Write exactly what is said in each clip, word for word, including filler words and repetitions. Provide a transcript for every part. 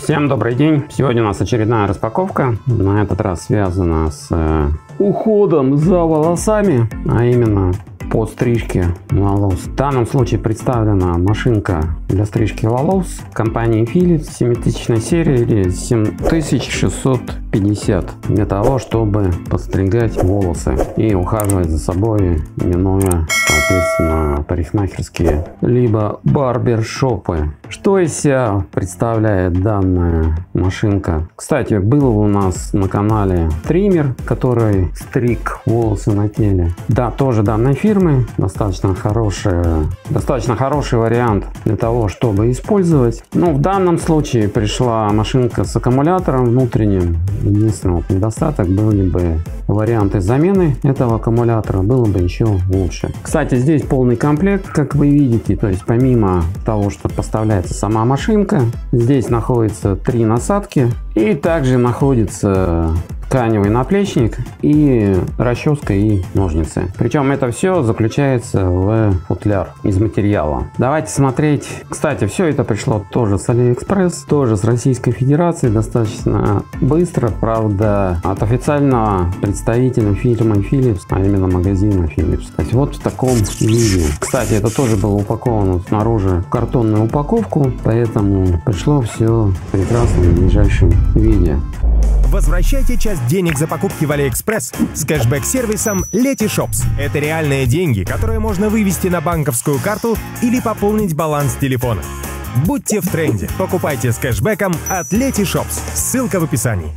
Всем добрый день! Сегодня у нас очередная распаковка. На этот раз связана с э, уходом за волосами, а именно по стрижке волос. В данном случае представлена машинка для стрижки волос компании Philips семитысячной серии или семь тысяч шестьсот пятьдесят, для того, чтобы подстригать волосы и ухаживать за собой, минуя, соответственно, парикмахерские либо барбершопы. Что из себя представляет данная машинка? Кстати, был у нас на канале триммер, который стриг волосы на теле. Да, тоже данной фирмы. Достаточно хороший, достаточно хороший вариант для того, чтобы использовать. Но в данном случае пришла машинка с аккумулятором внутренним. Единственный вот недостаток были бы варианты замены этого аккумулятора, было бы еще лучше. Кстати, здесь полный комплект, как вы видите, то есть помимо того, что поставляется сама машинка, здесь находится три насадки и также находится тканевый наплечник и расческа и ножницы. Причем это все заключается в футляр из материала. Давайте смотреть. Кстати, все это пришло тоже с AliExpress, тоже с Российской Федерации, достаточно быстро, правда, от официального представителя фирмы Philips, а именно магазина Philips. То есть вот в таком виде. Кстати, это тоже было упаковано снаружи в картонную упаковку, поэтому пришло все прекрасно в ближайшем виде. Возвращайте часть денег за покупки в AliExpress с кэшбэк-сервисом Letyshops. Это реальные деньги, которые можно вывести на банковскую карту или пополнить баланс телефона. Будьте в тренде. Покупайте с кэшбэком от Letyshops. Ссылка в описании.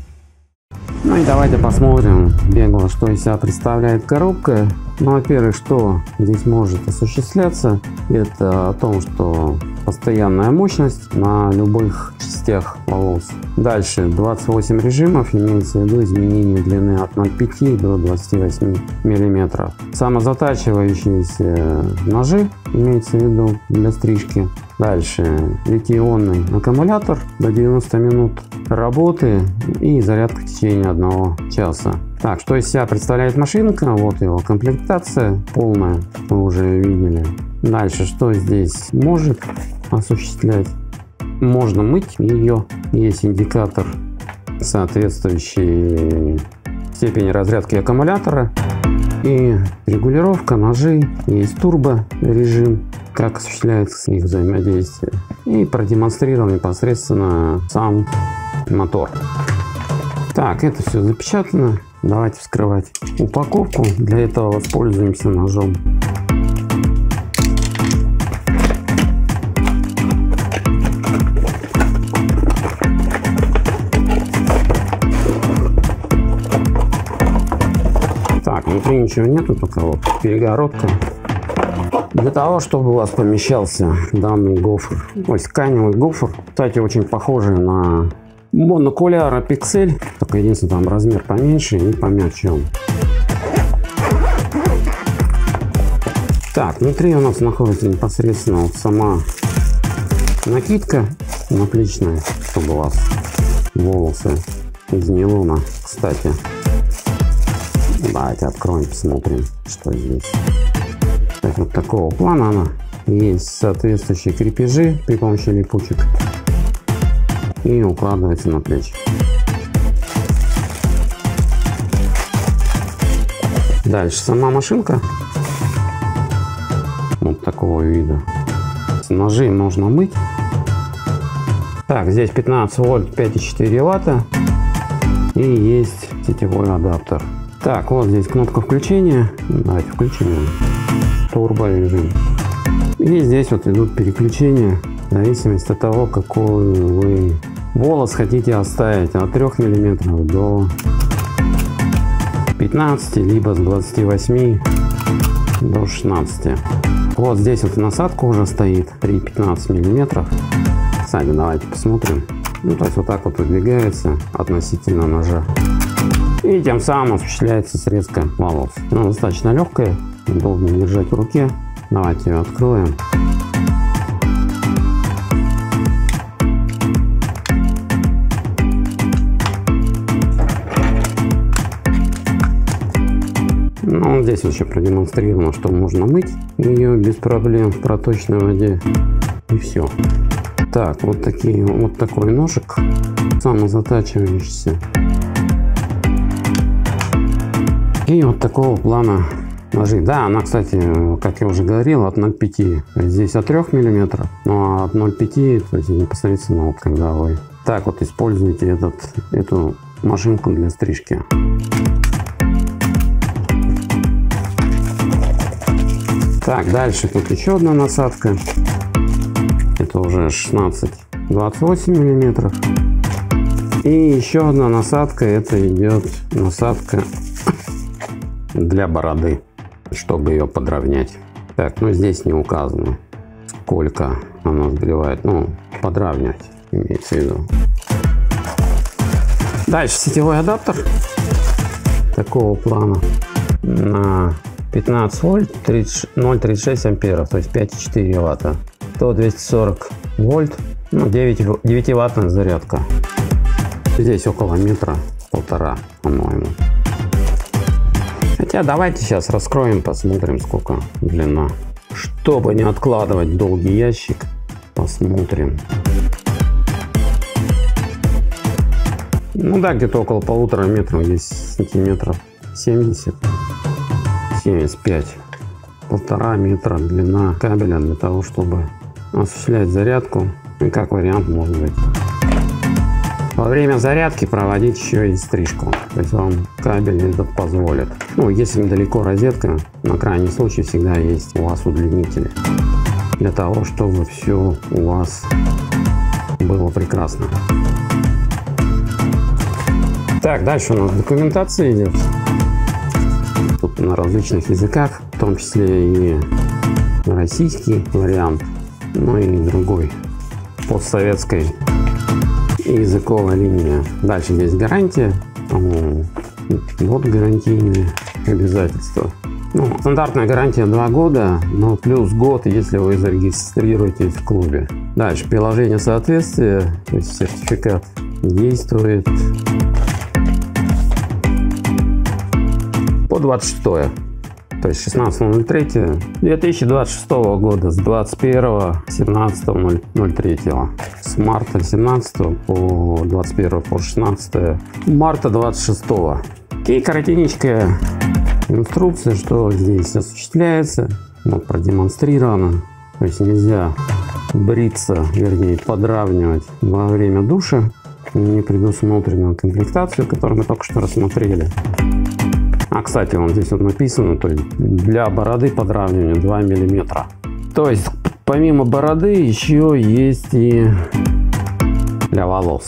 Ну и давайте посмотрим бегло, что из себя представляет коробка. Ну, во-первых, что здесь может осуществляться, это о том, что постоянная мощность на любых частях волос. Дальше двадцать восемь режимов, имеется в виду изменение длины от ноль целых пяти до двадцати восьми миллиметров. Самозатачивающиеся ножи, имеется в виду для стрижки. Дальше литий-ионный аккумулятор до девяноста минут работы и зарядка в течение одного часа. Так, что из себя представляет машинка? Вот его комплектация полная, вы уже видели. Дальше, что здесь может осуществлять? Можно мыть ее. Есть индикатор соответствующей степени разрядки аккумулятора и регулировка ножей. Есть турбо режим, как осуществляется их взаимодействие, и продемонстрировал непосредственно сам мотор. Так, это все запечатано. Давайте вскрывать упаковку. Для этого воспользуемся ножом. Так, внутри ничего нету, только вот перегородка. Для того, чтобы у вас помещался данный гофр, ой, тканевый гофр, кстати, очень похожий на монокуляр Pixel, только единственное, там размер поменьше и помягче он. Так, внутри у нас находится непосредственно вот сама накидка наплечная, чтобы у вас волосы из нейлона. Кстати, давайте откроем, посмотрим, что здесь. То есть вот такого плана она. Есть соответствующие крепежи при помощи липучек и укладывается на плечи. Дальше сама машинка вот такого вида. Ножи можно мыть. Так, здесь пятнадцать вольт, пять и четыре ватта и есть сетевой адаптер. Так, вот здесь кнопка включения. Давайте включим турбо режим. И здесь вот идут переключения в зависимости от того, какой вы волос хотите оставить, от трёх миллиметров до пятнадцати, либо с двадцати восьми до шестнадцати. Вот здесь вот насадка уже стоит при пятнадцати миллиметрах. Кстати, давайте посмотрим. Ну, то есть вот так вот выдвигается относительно ножа. И тем самым осуществляется срезка волос. Она достаточно легкая, удобно держать в руке. Давайте ее откроем. Ну, здесь еще продемонстрировано, что можно мыть ее без проблем в проточной воде. И все. Так, вот такие, вот такой ножик самозатачивающийся. И вот такого плана ножи. Да, она, кстати, как я уже говорил, от ноль целых пяти. Здесь от трёх миллиметров, но от ноль целых пяти, то есть непосредственно вот когда вы так вот используете этот, эту машинку для стрижки. Так, дальше тут еще одна насадка. Это уже шестнадцать двадцать восемь миллиметров. И еще одна насадка. Это идет насадка для бороды, чтобы ее подровнять. Так, ну здесь не указано, сколько она сбривает. Ну, подравнять имеется в виду. Дальше сетевой адаптер такого плана на пятнадцать вольт, ноль целых тридцать шесть амперов, то есть пять целых четыре ватта. То двести сорок вольт, ну девять ваттная зарядка. Здесь около метра, полтора, по-моему. Хотя давайте сейчас раскроем, посмотрим, сколько длина. Чтобы не откладывать долгий ящик, посмотрим. Ну да, где-то около полутора метров, здесь сантиметров семьдесят, семьдесят пять. Полтора метра длина кабеля для того, чтобы осуществлять зарядку. И как вариант, может быть, во время зарядки проводить еще и стрижку. То есть вам кабель этот позволит. Ну, если далеко розетка, на крайний случай всегда есть у вас удлинители. Для того, чтобы все у вас было прекрасно. Так, дальше у нас документация идет. Тут на различных языках, в том числе и российский вариант, ну и другой, постсоветской языковая линия. Дальше здесь гарантия, по-моему, вот гарантийные обязательства. Ну, стандартная гарантия два года, но плюс год, если вы зарегистрируетесь в клубе. Дальше приложение соответствия, то есть сертификат действует по двадцать шестое, то есть шестнадцатое ноль третье две тысячи двадцать шестого года, с двадцать первого семнадцатого ноль третьего, с марта семнадцатого по двадцать первое по шестнадцатое марта двадцать шестого. И коротенькая инструкция, что здесь осуществляется, вот продемонстрировано. То есть нельзя бриться, вернее подравнивать во время душа, не предусмотрена комплектацию, которую мы только что рассмотрели. А, кстати, вон здесь вот написано, то есть для бороды подравнивания два миллиметра. То есть помимо бороды еще есть и для волос.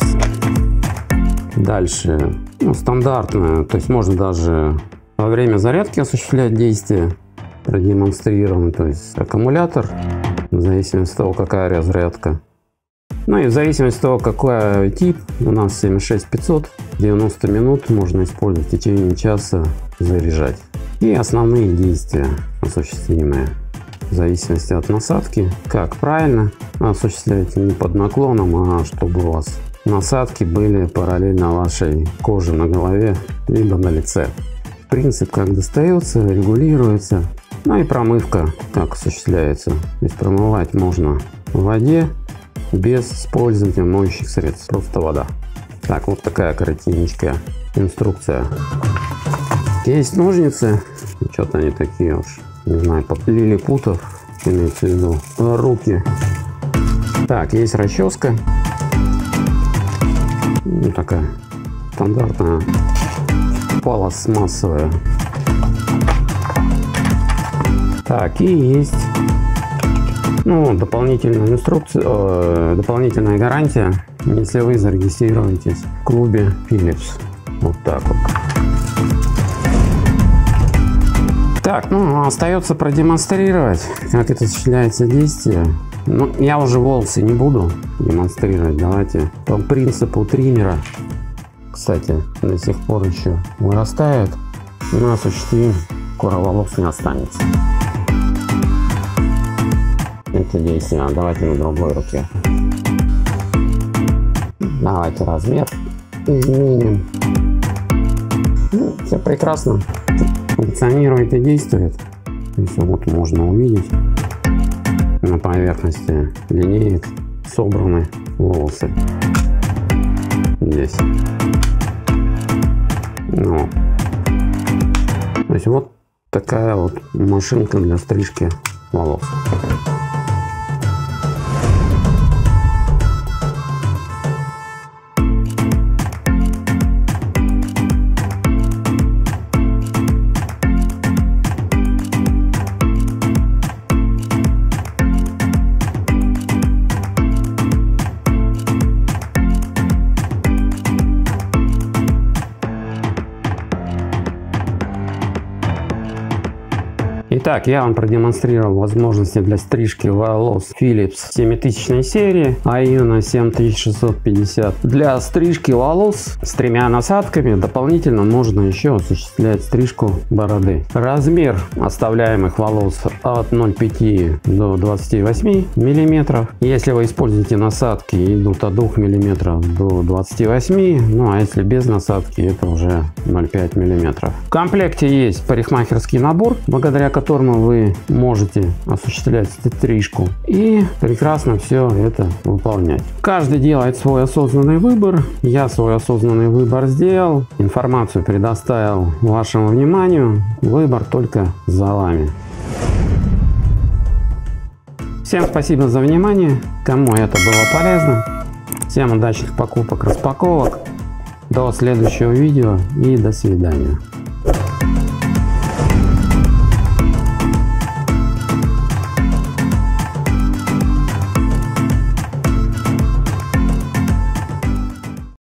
Дальше, ну, стандартная, то есть можно даже во время зарядки осуществлять действие, продемонстрировано, то есть аккумулятор, в зависимости от того, какая разрядка. Ну и в зависимости от того, какой тип, у нас семь шесть пятьсот, девяносто минут можно использовать, в течение часа заряжать. И основные действия осуществимые в зависимости от насадки, как правильно осуществлять, не под наклоном, а чтобы у вас насадки были параллельно вашей коже на голове либо на лице. Принцип как достается, регулируется. Ну и промывка как осуществляется. То есть промывать можно в воде без использования моющих средств, просто вода. Так, вот такая коротенькая инструкция. Есть ножницы, что-то они такие уж, не знаю, под лилипутов, имеется в виду, руки. Так, есть расческа, ну, такая стандартная, пластмассовая. Так, и есть, ну, дополнительная инструкция, э, дополнительная гарантия, если вы зарегистрируетесь в клубе Philips. Вот так вот. Так, ну, остается продемонстрировать, как это осуществляется действие. Ну, я уже волосы не буду демонстрировать. Давайте по принципу триммера. Кстати, до сих пор еще вырастает. У нас осуществим, скоро волос не останется. Это действие. Давайте на другой руке. Давайте размер изменим. Ну, все прекрасно функционирует и действует. То есть вот можно увидеть на поверхности линеек собраны волосы. Здесь. Ну. То есть вот такая вот машинка для стрижки волос. Итак, я вам продемонстрировал возможности для стрижки волос Philips семитысячной серии, а именно семь тысяч шестьсот пятьдесят. Для стрижки волос с тремя насадками дополнительно можно еще осуществлять стрижку бороды. Размер оставляемых волос от ноль целых пяти до двадцати восьми миллиметров. Если вы используете насадки, идут от двух миллиметров до двадцати восьми, ну а если без насадки, это уже ноль целых пять миллиметров. В комплекте есть парикмахерский набор, благодаря которому вы можете осуществлять стрижку и прекрасно все это выполнять. Каждый делает свой осознанный выбор. Я свой осознанный выбор сделал, информацию предоставил вашему вниманию. Выбор только за вами. Всем спасибо за внимание. Кому это было полезно. Всем удачных покупок, распаковок. До следующего видео и до свидания.